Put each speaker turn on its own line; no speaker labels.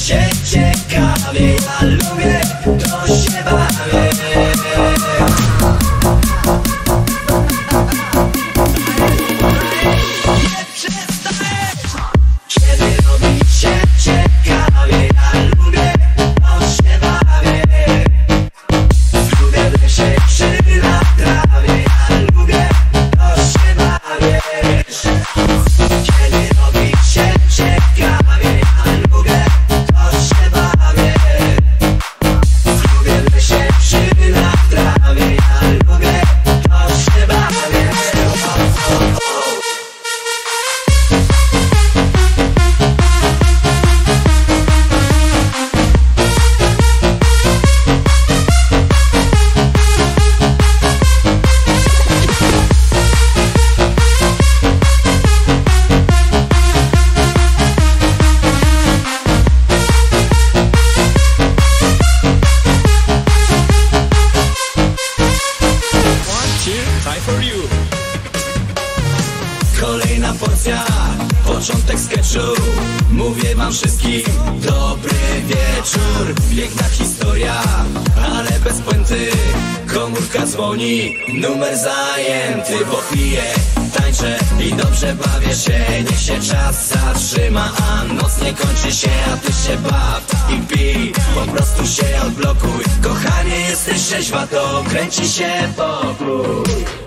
się ciekawie, ja lubię, to się bawię. Nie przestaję, kiedy robi się ciekawie, ja lubię, to się bawię. Lubię w lesie przy na trawie, ja lubię, to się bawię. Kiedy robi się ciekawie, ja lubię, to się bawię. Lubię w lesie przy na trawie, ja lubię, to się bawię. Kolejna porcja, początek sketchu. Mówię wam wszystkim dobry wieczór. Piękna historia, ale bez puenty. Komórka dzwoni, numer zajęty. Bo piję, tańczę i dobrze bawię się. Niech się czas zatrzyma, a noc nie kończy się. A ty się baw i pij, po prostu się odblokuj. Kochanie, jesteś trzeźwa, to kręci się pokój.